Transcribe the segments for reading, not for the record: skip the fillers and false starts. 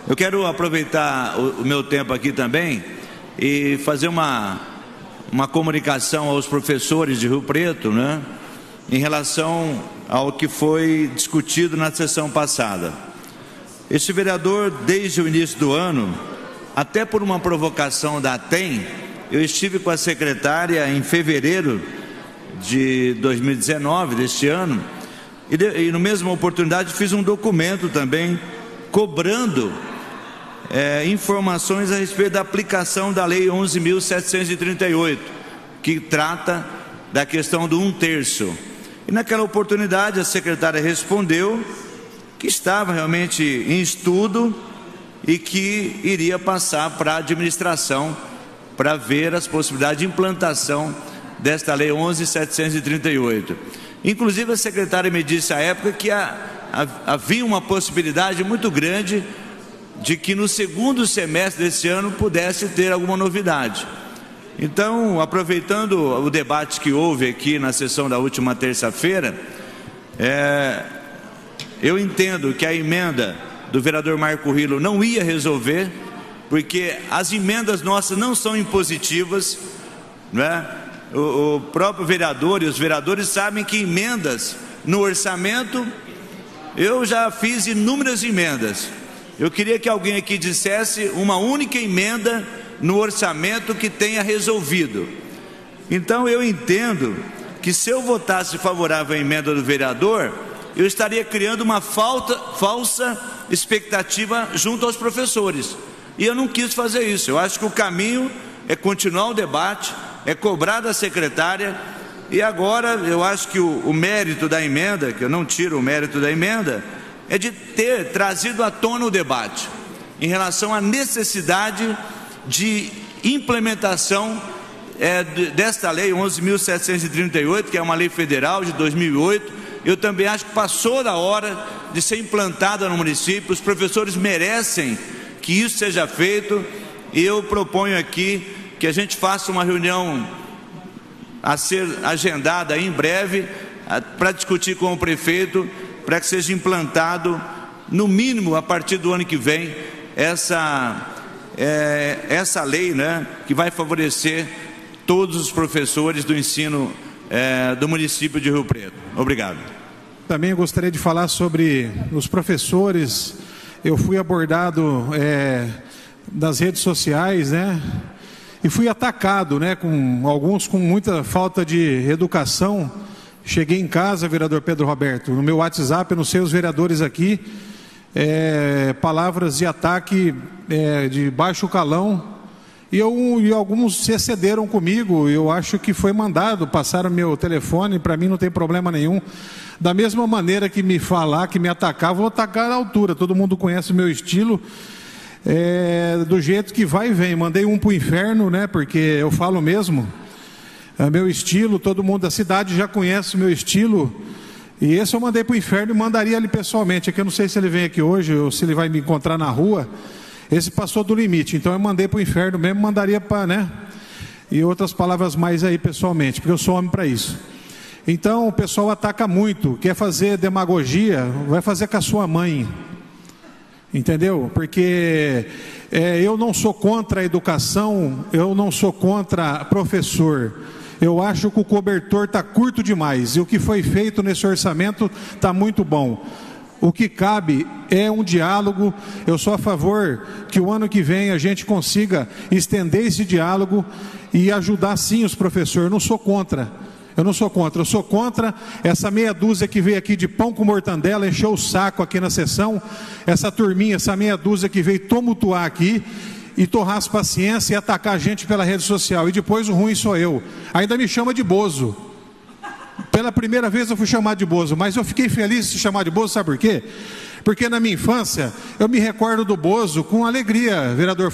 Eu quero aproveitar o meu tempo aqui também e fazer uma comunicação aos professores de Rio Preto, né, em relação ao que foi discutido na sessão passada. Este vereador, desde o início do ano, até por uma provocação da ATEM, eu estive com a secretária em fevereiro de 2019, deste ano, e na mesma oportunidade fiz um documento também cobrando informações a respeito da aplicação da Lei 11.738, que trata da questão do 1/3. E naquela oportunidade a secretária respondeu que estava realmente em estudo e que iria passar para a administração para ver as possibilidades de implantação desta Lei 11.738. Inclusive a secretária me disse à época que havia uma possibilidade muito grande de que no segundo semestre desse ano pudesse ter alguma novidade. Então, aproveitando o debate que houve aqui na sessão da última terça-feira, eu entendo que a emenda do vereador Marco Rilo não ia resolver, porque as emendas nossas não são impositivas, né? O próprio vereador e os vereadores sabem que emendas no orçamento, eu já fiz inúmeras emendas. Eu queria que alguém aqui dissesse uma única emenda no orçamento que tenha resolvido. Então eu entendo que se eu votasse favorável à emenda do vereador, eu estaria criando uma falsa expectativa junto aos professores. E eu não quis fazer isso. Eu acho que o caminho é continuar o debate, é cobrar da secretária. E agora eu acho que o mérito da emenda, que eu não tiro o mérito da emenda, é de ter trazido à tona o debate em relação à necessidade de implementação desta lei 11.738, que é uma lei federal de 2008. Eu também acho que passou da hora de ser implantada no município. Os professores merecem que isso seja feito, e eu proponho aqui que a gente faça uma reunião a ser agendada em breve para discutir com o prefeito, para que seja implantado, no mínimo a partir do ano que vem, essa lei, né, que vai favorecer todos os professores do ensino do município de Rio Preto. Obrigado. Também gostaria de falar sobre os professores. Eu fui abordado nas redes sociais, né, e fui atacado, né, com alguns com muita falta de educação. Cheguei em casa, vereador Pedro Roberto, no meu WhatsApp, eu não sei os vereadores aqui, palavras de ataque de baixo calão, e alguns se excederam comigo. Eu acho que foi mandado, passaram meu telefone, para mim não tem problema nenhum. Da mesma maneira que me falar, que me atacar, vou atacar à altura. Todo mundo conhece o meu estilo, do jeito que vai e vem. Mandei um para o inferno, né, porque eu falo mesmo. Meu estilo, todo mundo da cidade já conhece o meu estilo, e esse eu mandei para o inferno e mandaria ele pessoalmente. Aqui eu não sei se ele vem aqui hoje ou se ele vai me encontrar na rua. Esse passou do limite, então eu mandei para o inferno mesmo, mandaria para, né, e outras palavras mais aí pessoalmente, porque eu sou homem para isso. Então o pessoal ataca muito, quer fazer demagogia, vai fazer com a sua mãe, entendeu? Porque eu não sou contra a educação, eu não sou contra professor. Eu acho que o cobertor está curto demais, e o que foi feito nesse orçamento está muito bom. O que cabe é um diálogo. Eu sou a favor que o ano que vem a gente consiga estender esse diálogo e ajudar sim os professores. Eu não sou contra, eu sou contra essa meia dúzia que veio aqui de pão com mortandela, encheu o saco aqui na sessão, essa turminha, essa meia dúzia que veio tumultuar aqui e torrar as paciências e atacar a gente pela rede social, e depois o ruim sou eu, ainda me chama de bozo. Pela primeira vez eu fui chamado de bozo, mas eu fiquei feliz de se chamar de bozo, sabe por quê? Porque na minha infância eu me recordo do bozo com alegria, vereador.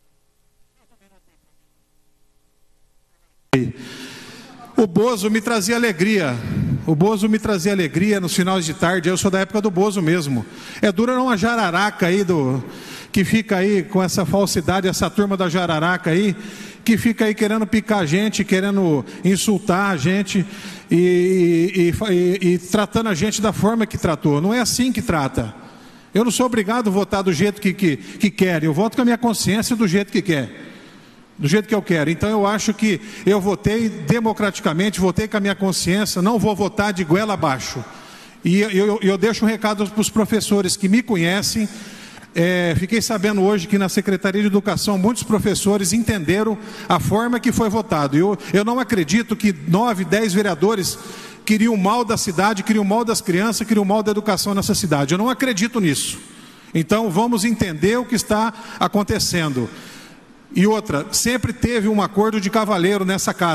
O bozo me trazia alegria. O bozo me trazia alegria nos finais de tarde. Eu sou da época do bozo mesmo. É dura não a jararaca aí que fica aí com essa falsidade, essa turma da jararaca aí, que fica aí querendo picar a gente, querendo insultar a gente e tratando a gente da forma que tratou. Não é assim que trata. Eu não sou obrigado a votar do jeito que quer, eu voto com a minha consciência do jeito que quer, do jeito que eu quero. Então eu acho que eu votei democraticamente, votei com a minha consciência, não vou votar de goela abaixo. E eu deixo um recado para os professores que me conhecem. Fiquei sabendo hoje que na Secretaria de Educação muitos professores entenderam a forma que foi votado. Eu não acredito que 9, 10 vereadores queriam o mal da cidade, queriam o mal das crianças, queriam o mal da educação nessa cidade. Eu não acredito nisso. Então vamos entender o que está acontecendo. E outra, sempre teve um acordo de cavalheiro nessa casa.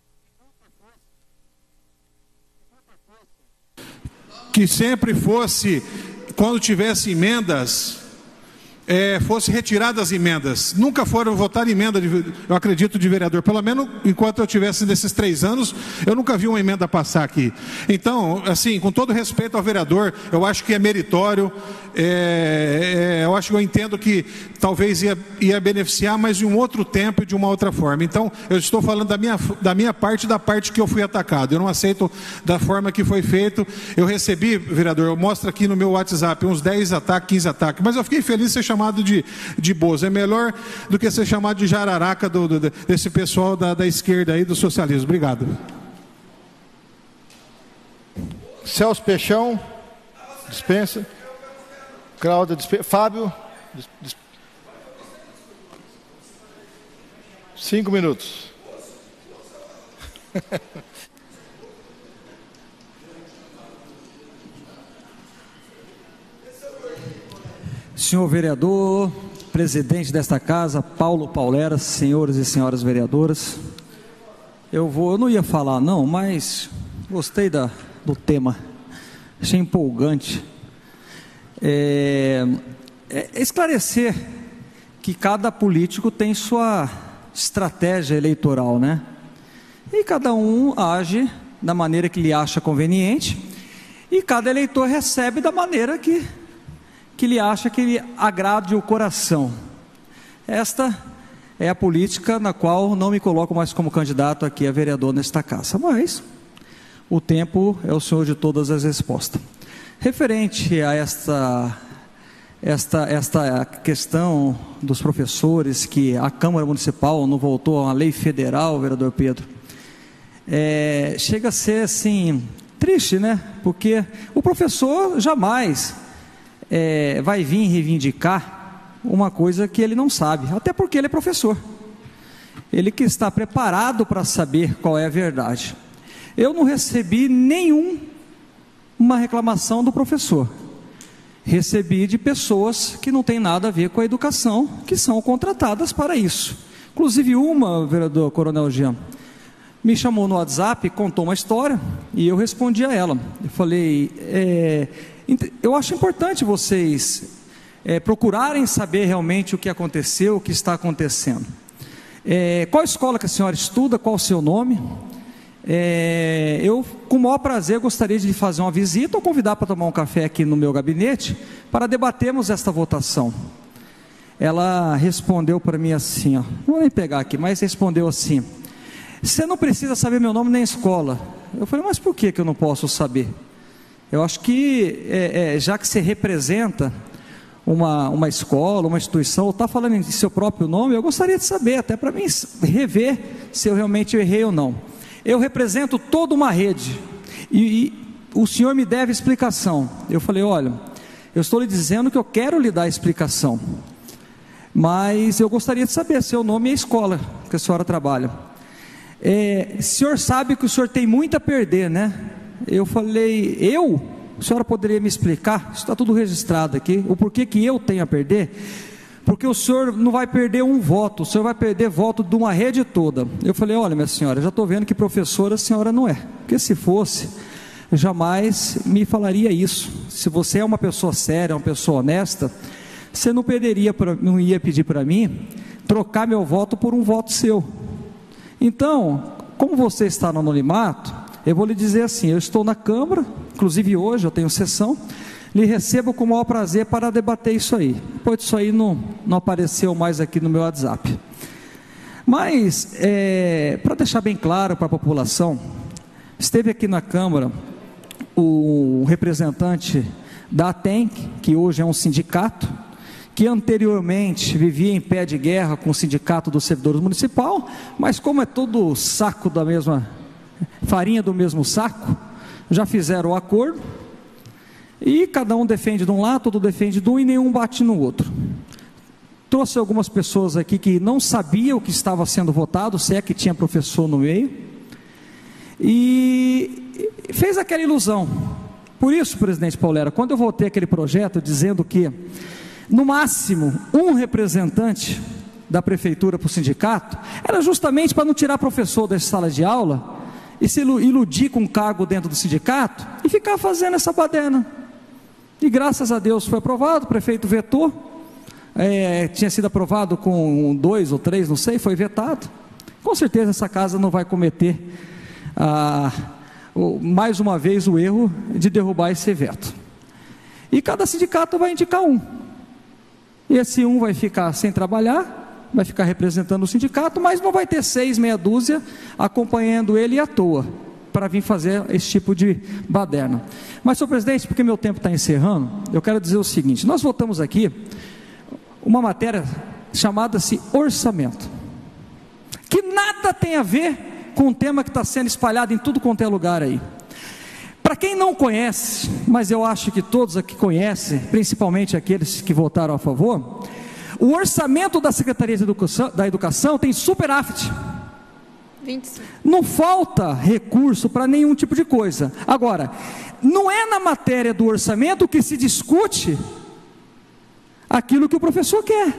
Que sempre fosse, quando tivesse emendas, fosse retiradas as emendas. Nunca foram votar emenda, eu acredito, de vereador. Pelo menos enquanto eu tivesse nesses 3 anos, eu nunca vi uma emenda passar aqui. Então, assim, com todo respeito ao vereador, eu acho que é meritório. Eu acho que eu entendo que talvez ia beneficiar, mas de um outro tempo e de uma outra forma. Então, eu estou falando da minha parte, da parte que eu fui atacado. Eu não aceito da forma que foi feito. Eu recebi, vereador, eu mostro aqui no meu WhatsApp uns 10 ataques, 15 ataques, mas eu fiquei feliz de ser chamado de Bozo. É melhor do que ser chamado de jararaca desse pessoal da esquerda aí, do socialismo. Obrigado. Celso Peixão, dispensa. Cláudia, dispensa. Fábio, 5 minutos. Senhor vereador, presidente desta casa, Paulo Paulera, senhores e senhoras vereadoras, eu não ia falar não, mas gostei do tema, achei empolgante. Esclarecer que cada político tem sua estratégia eleitoral, né? E cada um age da maneira que lhe acha conveniente, e cada eleitor recebe da maneira que lhe acha que lhe agrade o coração. Esta é a política na qual não me coloco mais como candidato aqui a vereador nesta casa, mas o tempo é o senhor de todas as respostas. Referente a esta questão dos professores, que a Câmara Municipal não voltou a uma lei federal, vereador Pedro, chega a ser assim, triste, né? Porque o professor jamais vai vir reivindicar uma coisa que ele não sabe, até porque ele é professor, ele que está preparado para saber qual é a verdade. Eu não recebi nenhuma reclamação do professor, recebi de pessoas que não têm nada a ver com a educação, que são contratadas para isso. Inclusive uma, vereador Coronel Jean, me chamou no WhatsApp, contou uma história e eu respondi a ela. Eu falei, eu acho importante vocês procurarem saber realmente o que aconteceu, o que está acontecendo. Qual escola que a senhora estuda, qual o seu nome? Eu, com o maior prazer, gostaria de fazer uma visita ou convidar para tomar um café aqui no meu gabinete, para debatermos esta votação. Ela respondeu para mim assim, ó, não vou nem pegar aqui, mas respondeu assim: você não precisa saber meu nome nem escola. Eu falei, mas por que eu não posso saber? Eu acho que, já que você representa uma escola, uma instituição, ou está falando em seu próprio nome, eu gostaria de saber, até para mim rever se eu realmente errei ou não. Eu represento toda uma rede, e o senhor me deve explicação. Eu falei, olha, eu estou lhe dizendo que eu quero lhe dar explicação, mas eu gostaria de saber seu nome e a escola que a senhora trabalha. O senhor sabe que o senhor tem muito a perder, né? Eu falei, a senhora poderia me explicar? Isso está tudo registrado aqui, o porquê que eu tenho a perder? Porque o senhor não vai perder um voto, o senhor vai perder voto de uma rede toda. Eu falei, olha minha senhora, já estou vendo que professora a senhora não é, porque se fosse, jamais me falaria isso. Se você é uma pessoa séria, uma pessoa honesta, você não ia pedir para mim trocar meu voto por um voto seu. Então, como você está no anonimato, eu vou lhe dizer assim, eu estou na Câmara, inclusive hoje eu tenho sessão, lhe recebo com o maior prazer para debater isso aí. Depois disso aí não apareceu mais aqui no meu WhatsApp. Mas, para deixar bem claro para a população, esteve aqui na Câmara o representante da ATEM, que hoje é um sindicato, que anteriormente vivia em pé de guerra com o Sindicato dos Servidores Municipal, mas como é todo saco da mesma, farinha do mesmo saco, já fizeram o acordo, e cada um defende de um lado, todo defende de um, e nenhum bate no outro. Trouxe algumas pessoas aqui que não sabiam o que estava sendo votado, se é que tinha professor no meio, e fez aquela ilusão. Por isso, presidente Paulera, quando eu votei aquele projeto dizendo que, no máximo, um representante da prefeitura para o sindicato, era justamente para não tirar professor da sala de aula e se iludir com um cargo dentro do sindicato e ficar fazendo essa baderna. E graças a Deus foi aprovado, o prefeito vetou, tinha sido aprovado com 2 ou 3, não sei, foi vetado. Com certeza essa casa não vai cometer mais uma vez o erro de derrubar esse veto. E cada sindicato vai indicar um. E esse um vai ficar sem trabalhar, vai ficar representando o sindicato, mas não vai ter 6, meia dúzia acompanhando ele à toa, para vir fazer esse tipo de baderna. Mas, senhor presidente, porque meu tempo está encerrando, eu quero dizer o seguinte: nós votamos aqui uma matéria chamada-se orçamento, que nada tem a ver com o tema que está sendo espalhado em tudo quanto é lugar aí. Para quem não conhece, mas eu acho que todos aqui conhecem, principalmente aqueles que votaram a favor, o orçamento da Secretaria da Educação tem superávit. 25. Não falta recurso para nenhum tipo de coisa. Agora, não é na matéria do orçamento que se discute aquilo que o professor quer.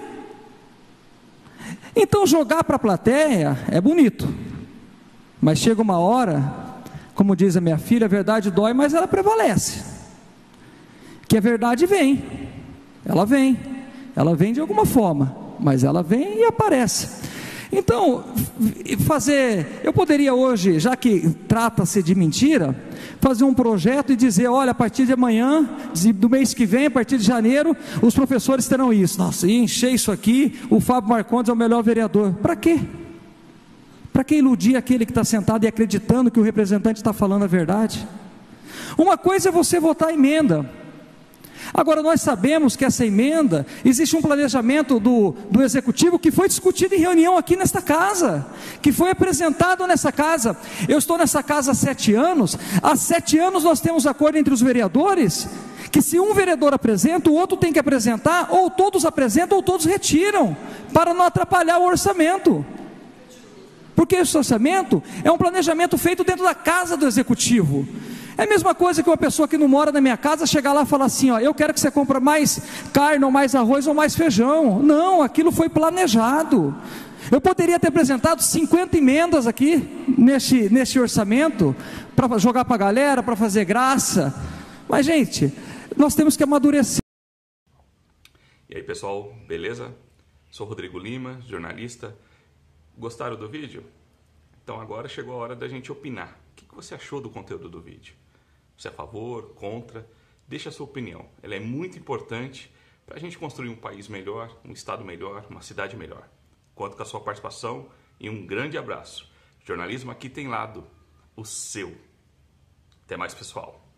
Então, jogar para a plateia é bonito, mas chega uma hora, como diz a minha filha, a verdade dói, mas ela prevalece. Que a verdade vem, ela vem de alguma forma, mas ela vem e aparece. Então, eu poderia hoje, já que trata-se de mentira, fazer um projeto e dizer: olha, a partir de amanhã, do mês que vem, a partir de janeiro, os professores terão isso. Nossa, e encher isso aqui, o Fábio Marcondes é o melhor vereador. Para quê? Para que iludir aquele que está sentado e acreditando que o representante está falando a verdade? Uma coisa é você votar a emenda. Agora, nós sabemos que essa emenda, existe um planejamento do executivo que foi discutido em reunião aqui nesta casa, que foi apresentado nessa casa. Eu estou nessa casa há 7 anos, há 7 anos nós temos acordo entre os vereadores, que se um vereador apresenta, o outro tem que apresentar, ou todos apresentam ou todos retiram, para não atrapalhar o orçamento. Porque esse orçamento é um planejamento feito dentro da casa do executivo. É a mesma coisa que uma pessoa que não mora na minha casa chegar lá e falar assim: ó, eu quero que você compre mais carne, ou mais arroz, ou mais feijão. Não, aquilo foi planejado. Eu poderia ter apresentado 50 emendas aqui neste orçamento, para jogar para a galera, para fazer graça. Mas, gente, nós temos que amadurecer. E aí, pessoal, beleza? Sou Rodrigo Lima, jornalista. Gostaram do vídeo? Então agora chegou a hora da gente opinar. O que você achou do conteúdo do vídeo? Você é a favor, contra? Deixa a sua opinião. Ela é muito importante para a gente construir um país melhor, um estado melhor, uma cidade melhor. Conto com a sua participação e um grande abraço. Jornalismo aqui tem lado, o seu. Até mais, pessoal.